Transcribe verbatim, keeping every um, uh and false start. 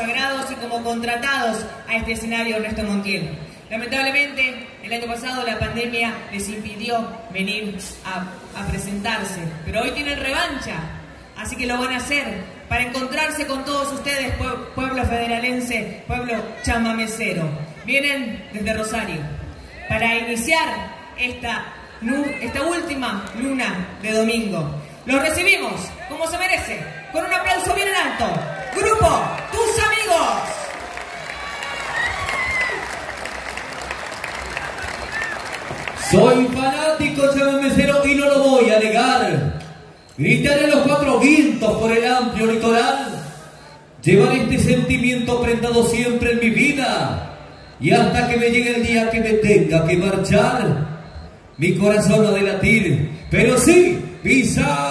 consagrados y como contratados a este escenario Ernesto Montiel. Lamentablemente, el año pasado la pandemia les impidió venir a, a presentarse, pero hoy tienen revancha, así que lo van a hacer para encontrarse con todos ustedes, pueblo federalense, pueblo chamamecero. Vienen desde Rosario para iniciar esta, esta última luna de domingo. Los recibimos como se merece, con un aplauso bien en alto. Grupo Tus Amigos. Soy fanático chamamecero y no lo voy a negar. Gritaré los cuatro vientos por el amplio litoral. Llevaré este sentimiento prendado siempre en mi vida. Y hasta que me llegue el día que me tenga que marchar, mi corazón no ha de latir, pero sí pisar.